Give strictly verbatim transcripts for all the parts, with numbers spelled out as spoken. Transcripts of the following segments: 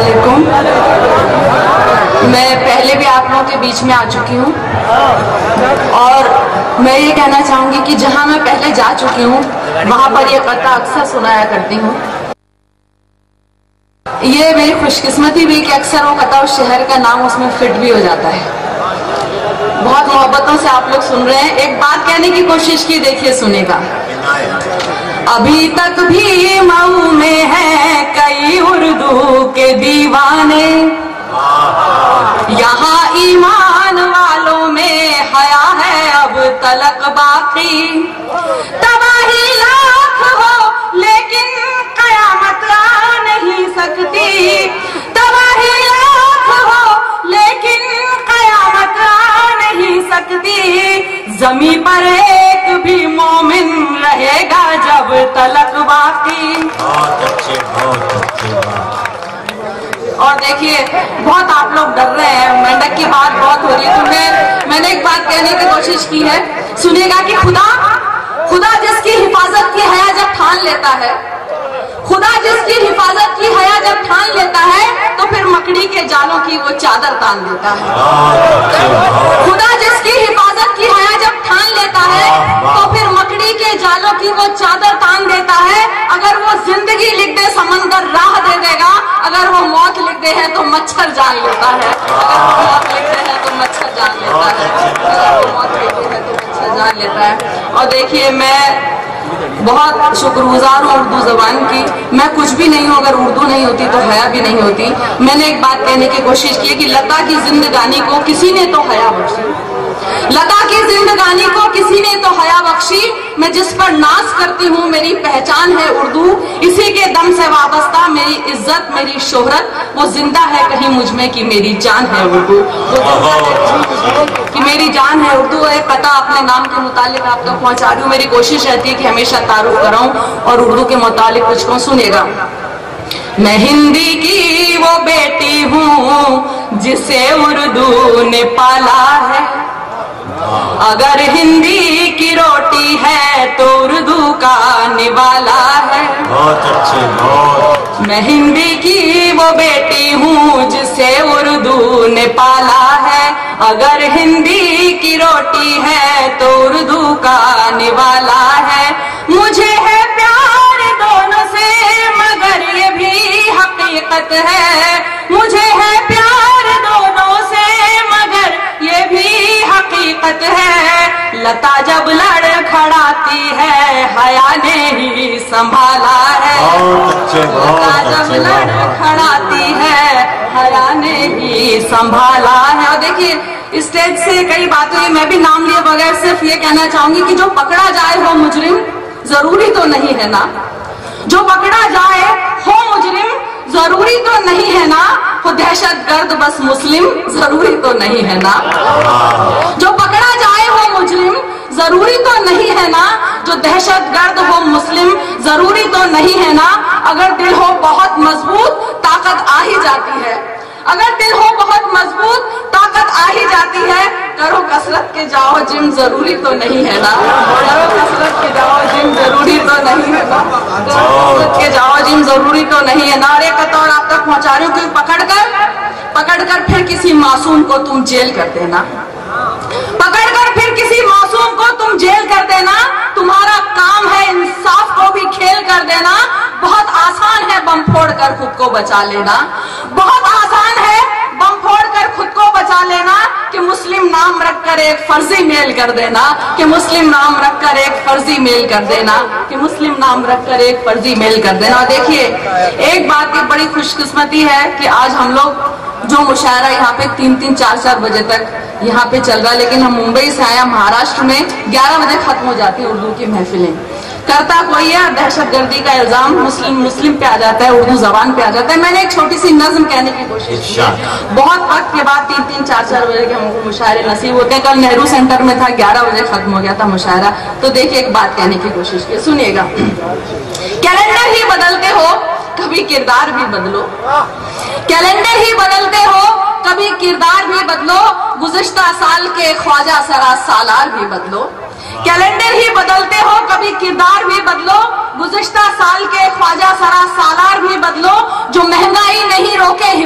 علیکم. میں پہلے بھی آپ لوگوں کے بیچ میں آ چکی ہوں اور میں یہ کہنا چاہوں گی کہ جہاں میں پہلے جا چکی ہوں وہاں پر یہ قطعہ اکثر سنایا کرتی ہوں. یہ میری خوش قسمتی بھی کہ اکثر وہ قطعہ اس شہر کا نام اس میں فٹ بھی ہو جاتا ہے. بہت محبتوں سے آپ لوگ سن رہے ہیں. ایک بات کہنے کی کوشش کی, دیکھیے سنے گا. ابھی تک بھی مئو میں ہیں کئی اردو کے دیوانے, یہاں ایمان والوں میں حیا ہے اب تلک باقی. تباہی لاکھ ہو لیکن قیامت آ نہیں سکتی, تباہی لاکھ ہو لیکن قیامت آ نہیں سکتی. زمین پر ایک بھی مومن رہے گا جب تلک باقی. بہت اچھے بہت اچھے بات. اور دیکھیے بہت آپ لوگ ڈر رہے ہیں, مینڈک کی بات بہت ہو رہی ہے, تو میں میں نے ایک بات کہنے کی کوشش کی ہے. سنیے گا کہ خدا خدا جس کی حفاظت کی حیا جب ٹھان لیتا ہے, خدا جس کی حفاظت کی حیا جب ٹھان لیتا ہے تو پھر مکڑی کے جالوں کی وہ چادر تان دیتا ہے. خدا جس کی حفاظت کی حیا جب ٹھان لیتا ہے تو پھر مکڑی کے جالوں کی وہ چادر تان دیتا ہے. اگر وہ زندگی لکھ دے سمندر راہ دے دے گا, اگر وہ موت لکھ دے ہے تو مچھر جان لیتا ہے, اگر وہ موت لکھ دے ہے تو مچھر جان لیتا ہے, اگر وہ موت لکھ دے ہے تو مچھر جان لیتا ہے. اور دیکھیے میں بہت شکر گزار ہوں اردو زبان کی. میں کچھ بھی نہیں ہوں, اگر اردو نہیں ہوتی تو حیا بھی نہیں ہوتی. میں نے ایک بات کہنے کی کوشش کی ہے کہ لتا کی زندگانی کو کسی نے تو حیا بخشی, لتا کی زندگانی کو کسی نے تو حیا بخشی. میں جس پر ناز کرتی ہوں میری پہچان ہے اردو, اسی کے دم سے وابستہ میری عزت میری شہرت وہ زندہ ہے کہیں مجھ میں کہ میری جان ہے اردو, کہ میری جان ہے اردو. ایک قطعہ اپنے نام کے متعلق آپ تک پہنچا رہی ہوں. میری کوشش رہتی ہے کہ ہمیشہ تعارف کراؤں اور اردو کے متعلق کچھ کہوں. سنیے گا. میں ہندی کی وہ بیٹی ہوں جسے اردو نے پالا ہے, اگر ہندی کی روٹی ہے تو اردو کا نوالا ہے. بہت اچھے بہت. میں ہندی کی وہ بیٹی ہوں جسے اردو نے پالا ہے, اگر ہندی کی روٹی ہے تو اردو کا نوالا ہے. مجھے ہے پیار دونوں سے مگر یہ بھی حقیقت ہے, مجھے ہے پیار دونوں سے مگر یہ بھی حقیقت ہے. لتا جب لڑ کھڑاتی ہے حیا نے ہی سنبھالا ہے, لتا جب لڑ کھڑاتی ہے حیا نے ہی سنبھالا ہے. اور دیکھیے اسٹیج سے کئی باتیں, میں بھی نام لیے بغیر صرف یہ کہنا چاہوں گی کہ جو پکڑا جائے ہو مجرم ضروری تو نہیں ہے نا, جو پکڑا جائے ہو مجرم ضروری تو نہیں ہے نا, وہ دہشت گرد بس مسلم ضروری تو نہیں ہے نا, جو پکڑا جائے ہو مجرم ضروری تو نہیں ہے نا, جو دہشت گرد ہو مسلم ضروری تو نہیں ہے نا. اگر دل ہو بہت مضبوط طاقت آ ہی جاتی ہے, اگر دل ہو بہت مضبوط طاقت آ ہی جاتی ہے. کرو کسرت کے جاؤ جم ضروری تو نہیں ہے نا, کرو کسرت کے جاؤ جم ضروری تو نہیں ہے نا, کرو کسرت کے جاؤ جم ضروری تو نہیں ہے نا. اور ایک قطعہ آپ تک پہنچا رہی ہوں کہ پکڑ کر پکڑ کر پھر کسی معصوم کو تم جیل کر دینا, پکڑ کر پھر کسی معصوم کو تم جیل کر دینا. تمہارا کام ہے انصاف کو بھی کھیل کر دینا. بہت آسان ہے بم پھوڑ کر خود کو بچا لینا, بہت آسان ہے بم پھوڑ کر خود کو بچا لینا. کہ مسلم نام رکھ کر ایک فرضی میل کر دینا, کہ مسلم نام رکھ کر ایک فرضی میل کر دینا, کہ مسلم نام رکھ کر ایک فرضی میل کر دینا. دیکھیے ایک بات کی بڑی خوش قسمتی ہے کہ آج ہم لوگ جو مشاعرہ یہاں پہ تین تین چار چار بجے تک یہاں پہ چل رہا ہے, لیکن ہم ممبئی سے آیا, مہاراشٹر میں گیارہ بجے ختم ہو جاتی ہے اردو کی محفلیں. کرتا کوئی ہے, دہشت گردی کا الزام مسلم مسلم پہ آ جاتا ہے, اردو زبان پہ آ جاتا ہے. میں نے ایک چھوٹی سی نظم کہنے کی کوشش کی, بہت وقت کے بعد تین تین چار چار بجے کے ہم کو مشاعرے نصیب ہوتے ہیں. کل نہرو سینٹر میں تھا, گیارہ بجے ختم ہو گیا تھا مشاعرہ. تو دیکھیے ایک بات کہنے کی کوشش کی, سنیے گا. کیلنڈر ہی بدلتے ہو کبھی کردار بھی بدلو, کیلنڈر ہی بدلتے ہو کبھی کردار بھی بدلو, گزشتہ سال کے خواجہ سرا سالار بھی بدلو. کیلنڈر ہی بدلتے ہو کبھی کردار بھی بدلو, گزشتہ سال کے خواجہ سرا سالار بھی بدلو. جو مہنگائی نہیں روکے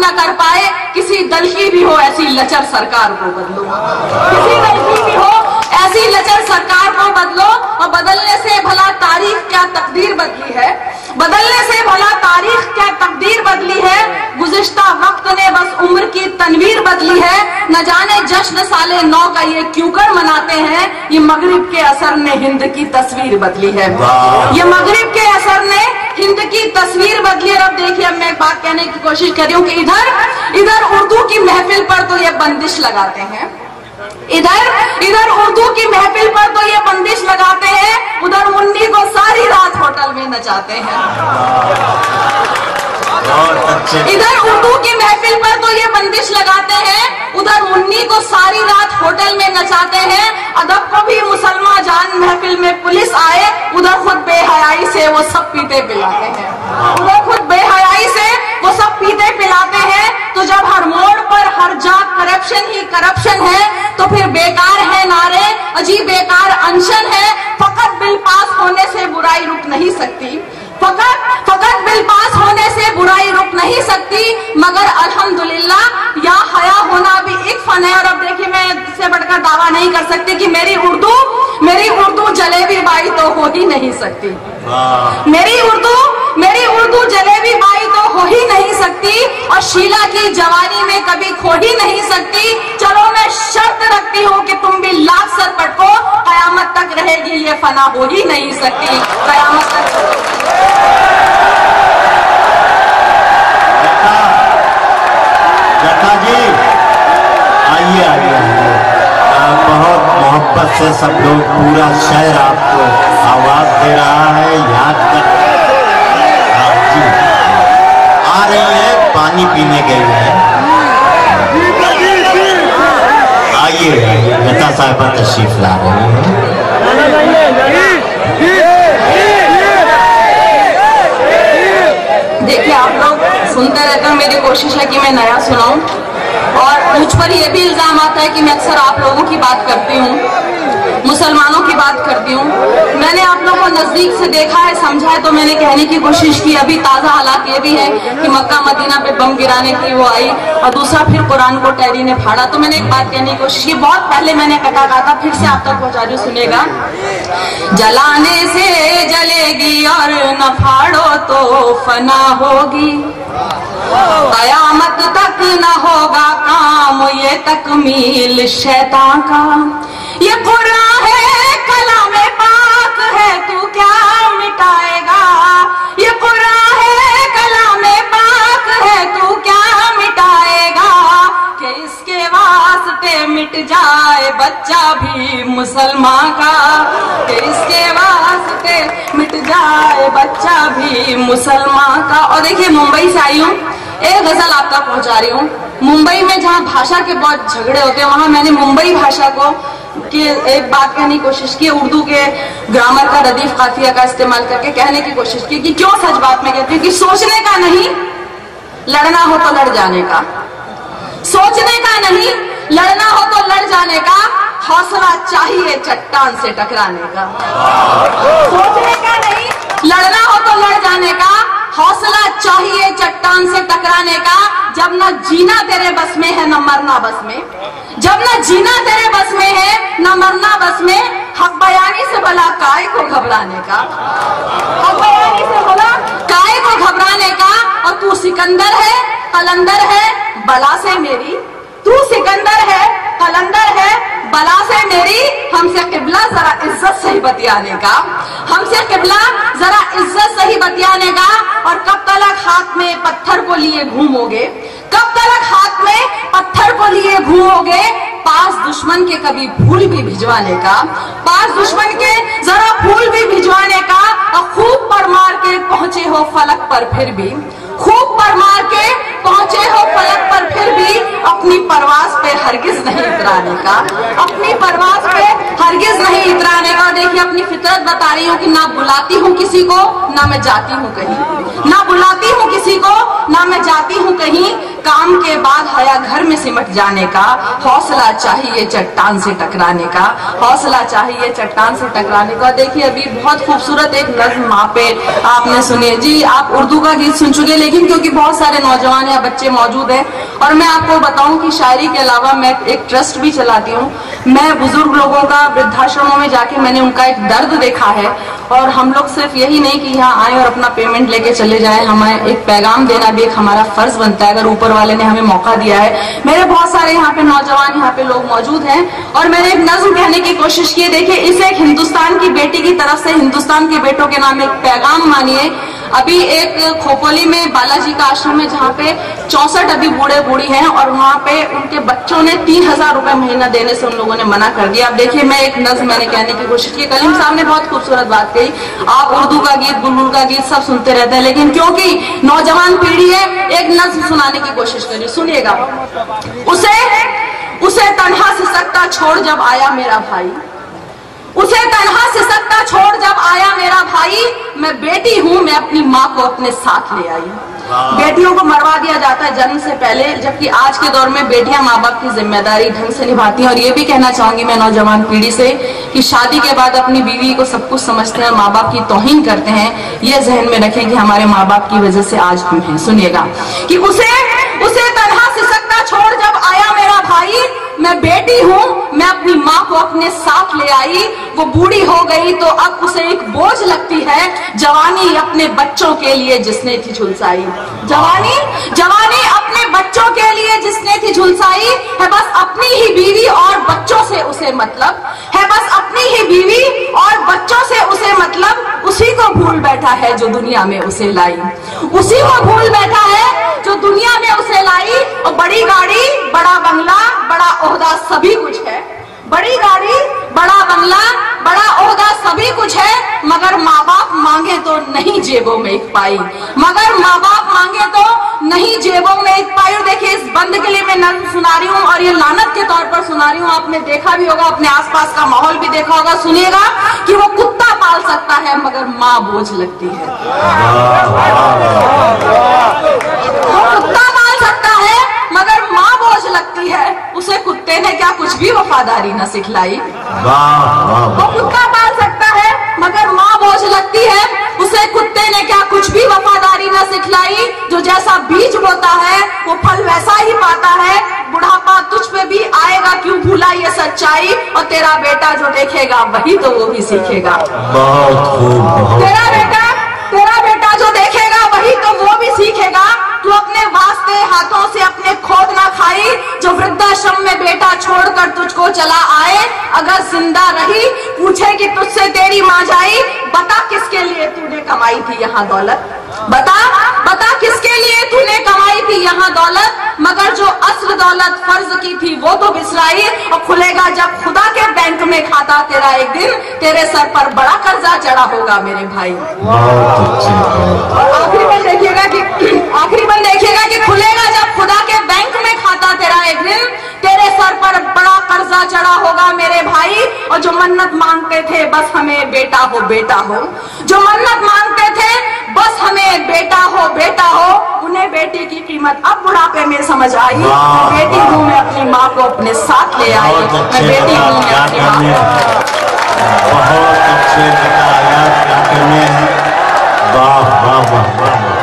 न कर पाए, किसी दल की भी हो ऐसी लचर सरकार को बदलो, किसी दल की भी हो ऐसी लचर सरकार को बदलो। और बदलने से भला तारीख क्या तकदीर बदली है, बदलने से भला तारीख क्या तकदीर बदली है, गुज़िश्ता वक्त ने बस उम्र की तनवीर बदली है। न जाने जश्न साले नौ का ये क्यों कर मनाते हैं, ये मगरिब के असर ने हिंद की तस्वीर बदली है, ये मगरिब के असर ने हिंद की तस्वीर बदली है। अब देखिए, अब मैं एक बात कहने की कोशिश कर रही हूँ कि इधर इधर उर्दू की महफिल पर तो ये बंदिश लगाते हैं, इधर इधर उर्दू की महफिल पर तो ये बंदिश लगाते हैं, उधर मुन्नी को सारी रात होटल में नचाते हैं। इधर उर्दू की महफिल पर तो ये बंदिश लगाते हैं, उधर मुन्नी को सारी रात होटल में नचाते हैं। अदब को भी मुसलमान जान महफिल में पुलिस आए, उधर खुद बेहयाई से वो सब पीते पिलाते हैं, उधर खुद बेहयाई से वो सब पीते पिलाते हैं। तो जब हर मोड़ पर हर जाग करप्शन ही करप्शन है, तो फिर बेकार है नारे, अजीब बेकार अनशन है। फकत बिल पास होने से बुराई रुक नहीं सकती, फकत फकत बिल पास होने से बुराई रुक नहीं सकती, मगर अल्हम्दुलिल्लाह या हया होना भी एक फन है। और अब देखिए, मैं इससे बढ़कर दावा नहीं कर सकती कि मेरी उर्दू मेरी उर्दू जलेबी बाई तो हो ही नहीं सकती, मेरी उर्दू मेरी उर्दू जलेबी बाई तो हो ही नहीं सकती, और शीला की जवानी में कभी खो ही नहीं सकती। चलो मैं शर्त रखती हूँ कि तुम भी लाख सर पटको, कयामत तक रहेगी ये फना हो ही नहीं सकती, कयामत तक। जट्टा जी आइए आइए आइए, बहुत मोहब्बत से सब लोग, पूरा शहर आपको आवाज दे रहा है, याद कर जी आ रही है, पानी पीने गई है। आइए आइए, जट्टा साहिबा तशरीफ ला रही है। देखिए, आप लोग सुनते रहते हो, मेरी कोशिश है कि मैं नया सुनाऊं, और मुझ पर यह भी इल्जाम आता है कि मैं अक्सर आप लोगों की बात करती हूँ, मुसलमानों की बात करती हूँ। मैंने आप लोगों को नजदीक से देखा है, समझा है, तो मैंने कहने की कोशिश की। अभी ताजा हालात ये भी है कि मक्का मदीना पे बम गिराने की वो आई, और दूसरा फिर कुरान को टैरी ने फाड़ा। तो मैंने एक बात कहने की कोशिश की, बहुत पहले मैंने कहा कहा था, फिर से आप तक पहुंचा रही हूँ, सुनेगा। जलाने से जलेगी और न फाड़ो तो फना होगी, कयामत तक न होगा काम ये तकमील शैतान का। ये कुरान है कलामे पाक है, तू क्या मिटाएगा, ये कुरान है कलामे पाक है, तू क्या मिटाएगा, कि इसके वास्ते मिट जाए बच्चा भी मुसलमान का, कि इसके वास्ते मिट जाए बच्चा भी मुसलमान का। और देखिए, मुंबई से आई हूँ, एक गजल आप तक पहुंचा रही हूँ। मुंबई में जहाँ भाषा के बहुत झगड़े होते हैं, वहां मैंने मुंबई भाषा को कि एक बात कहने की कोशिश की, उर्दू के ग्रामर का रदीफ काफिया का इस्तेमाल करके कहने की कोशिश की कि क्यों सच बात में कहती हूँ कि सोचने का नहीं, लड़ना हो तो लड़ जाने का, सोचने का नहीं, लड़ना हो तो लड़ जाने का, हौसला चाहिए चट्टान से टकराने का। सोचने का नहीं, लड़ना हो तो लड़ जाने का, हौसला चाहिए चट्टान से टकराने का। जब न जीना तेरे बस में है न मरना बस में, जब न जीना तेरे बस में है न मरना बस में, हक बयानी से भला काय को घबराने का, हक बयानी से भला काय को घबराने का। और तू सिकंदर है कलंदर है बला से मेरी, तू सिकंदर है कलंदर है बला से मेरी, हमसे किबला जरा इज्जत से ही बतियाने का, हमसे किबला जरा इज्जत से ही बतियाने का। और कब तलक हाथ में पत्थर को लिए घूमोगे, कब तलक हाथ में पत्थर को लिए घूमोगे, पास दुश्मन के कभी फूल भी भिजवाने का, पास दुश्मन के जरा फूल भी भिजवाने का। और खूब पर मार के पहुंचे हो फलक पर फिर भी, खूब पर मार के पहुंचे हो फलक पर फिर भी, अपनी परवास पे हरगिज नहीं इतराने का, अपनी परवास पे हरगिज नहीं इतराने का। देखिए अपनी फितरत बता रही हूँ कि ना बुलाती हूँ किसी को, ना मैं जाती हूँ कहीं, ना बुलाती हूँ किसी को, ना मैं जाती हूँ कहीं। काम के बाद हया घर में सिमट जाने का, हौसला चाहिए चट्टान से टकराने का, हौसला चाहिए चट्टान से टकराने का। देखिए अभी बहुत खूबसूरत एक नज्म वहाँ पे आपने सुनिए जी। आप उर्दू का गीत सुन चुके, लेकिन क्योंकि बहुत सारे नौजवान या बच्चे मौजूद हैं, और मैं आपको बताऊं कि शायरी के अलावा मैं एक ट्रस्ट भी चलाती हूँ। मैं बुजुर्ग लोगों का वृद्धाश्रमों में जाके मैंने उनका एक दर्द देखा है, और हम लोग सिर्फ यही नहीं कि यहाँ आए और अपना पेमेंट लेके चले जाएं, हमें एक पैगाम देना भी एक हमारा फर्ज बनता है, अगर ऊपर वाले ने हमें मौका दिया है। मेरे बहुत सारे यहाँ पे नौजवान यहाँ पे लोग मौजूद हैं, और मैंने एक नज्म कहने की कोशिश की। देखिए इसे एक हिंदुस्तान की बेटी की तरफ से हिंदुस्तान के बेटों के नाम एक पैगाम मानिए। अभी एक खोपोली में बालाजी का आश्रम है, जहाँ पे चौसठ अभी बूढ़े बूढ़ी हैं, और वहाँ पे उनके बच्चों ने तीन हजार रुपए महीना देने से उन लोगों ने मना कर दिया। अब देखिए मैं एक नज्म मैंने कहने की कोशिश की। कलीम साहब ने बहुत खूबसूरत बात कही, आप उर्दू का गीत बुलबुल का गीत सब सुनते रहते हैं, लेकिन क्योंकि नौजवान पीढ़ी है, एक नज्म सुनाने की कोशिश करिए, सुनिएगा। उसे उसे तन्हा सिसकता छोड़ जब आया मेरा भाई, उसे तन्हा सिसकता छोड़ जब आया मेरा भाई, मैं बेटी हूँ मैं अपनी माँ को अपने साथ ले आई। बेटियों को मरवा दिया जाता है जन्म से पहले, जबकि आज के दौर में बेटियां माँ बाप की जिम्मेदारी ढंग से निभाती हैं। और ये भी कहना चाहूंगी मैं नौजवान पीढ़ी से कि शादी के बाद अपनी बीवी को सब कुछ समझते हैं, माँ बाप की तौहीन करते हैं। ये जहन में रखें कि हमारे माँ बाप की वजह से आज हम हैं। सुनिएगा कि उसे उसे तन्हा सिसकता छोड़ जब आया मेरा भाई, मैं बेटी हूँ मैं अपनी माँ को अपने साथ ले आई। वो बूढ़ी हो गई तो अब उसे एक बोझ लगती है, जवानी अपने बच्चों के लिए जिसने थी झुलसाई। जवानी जवानी अपने बच्चों के लिए जिसने थी झुलसाई है, बस अपनी ही बीवी और बच्चों से उसे मतलब है, बस अपनी ही बीवी और बच्चों से उसे मतलब। उसी को भूल बैठा है जो दुनिया में उसे लाई, उसी को भूल बैठा है जो दुनिया में उसे लाई। और बड़ी गाड़ी बड़ा बंगला बड़ा ओहदा सभी कुछ है, बड़ी गाड़ी बड़ा बंगला बड़ा ओहदा सभी कुछ है, मगर माँ बाप मांगे तो नहीं जेबों में एक पाई, मगर माँ बाप मांगे तो नहीं जेबों में एक पाई। देखिए इस बंद के लिए मैं नज्म सुना रही हूँ, और ये लानत के तौर पर सुना रही हूँ। आपने देखा भी होगा, अपने आसपास का माहौल भी देखा होगा। सुनिएगा कि वो कुत्ता पाल सकता है मगर माँ बोझ लगती है। वो कुत्ता पाल सकता है मगर माँ बोझ लगती है, उसे कुत्ते ने क्या कुछ भी वफादारी न सिखलाई। वो कुत्ता पाल सकता है मगर माँ बोझ लगती है, उसे कुत्ते ने क्या कुछ भी वफादारी न सिखलाई। जो जैसा बीज बोता है वो फल वैसा ही पाता है, बुढ़ापा तुझ पे भी आएगा क्यों भूला ये सच्चाई। और तेरा बेटा जो देखेगा वही तो वो भी सीखेगा। बहुत खूब। तेरा बेटा तेरा बेटा जो देखेगा वही तो वो भी सीखेगा। तू अपने वास्ते हाथों से अपने खोद ना खाई, जो वृद्धाश्रम में बेटा छोड़कर तुझको चला आए। अगर जिंदा रही पूछे कि तुझसे तेरी माँ जाई, बता किसके लिए तूने कमाई थी यहाँ दौलत, बता बता किसके लिए तूने कमाई थी यहाँ दौलत। मगर जो असल दौलत फर्ज की थी वो तो बिसराई, और खुलेगा जब खुदा के बैंक में खाता तेरा एक दिन, तेरे सर पर बड़ा कर्जा चढ़ा होगा मेरे भाई। आखिरी में देखिएगा कि आखिरी में देखिएगा कि खुलेगा जब खुदा के बैंक में खाता तेरा एक दिन, तेरे सर पर बड़ा कर्जा चढ़ा होगा मेरे भाई। और जो मन्नत मांगते थे बस हमें बेटा हो बेटा हो, जो मन्नत मांगते थे बस हमें बेटा हो बेटा हो, उन्हें बेटी की कीमत अब बुढ़ापे में समझ आई। बेटी हूँ मैं अपनी माँ को अपने साथ ले आई, मैं बेटी हूँ मैं अपनी माँ को। बहुत अच्छे बताया क्या करने हैं। वाह वाह वाह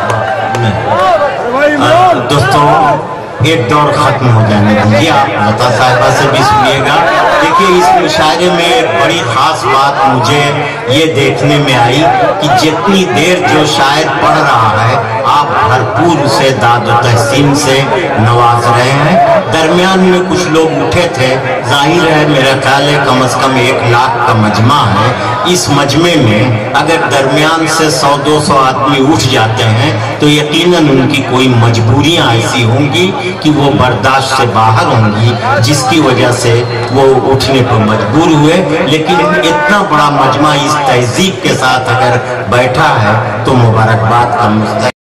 वाह। दोस्तों एक दौर खत्म हो जाने दीजिए, आप लता साहिबा से भी सुनिएगा। देखिए इस मुशायरे में एक बड़ी खास बात मुझे ये देखने में आई कि जितनी देर जो शायर पढ़ रहा है आप भरपूर उसे दाद और तहसीन से नवाज रहे हैं। दरमियान में कुछ लोग उठे थे, जाहिर है मेरा ख्याल है कम से कम एक लाख का मजमा है। इस मजमे में अगर दरमियान से सौ दो सौ आदमी उठ जाते हैं तो यकीनन उनकी कोई मजबूरियां ऐसी होंगी कि वो बर्दाश्त से बाहर होंगी, जिसकी वजह से वो उठने पर मजबूर हुए। लेकिन इतना बड़ा मजमा इस तहजीब के साथ अगर बैठा है तो मुबारकबाद का मुस्तहिक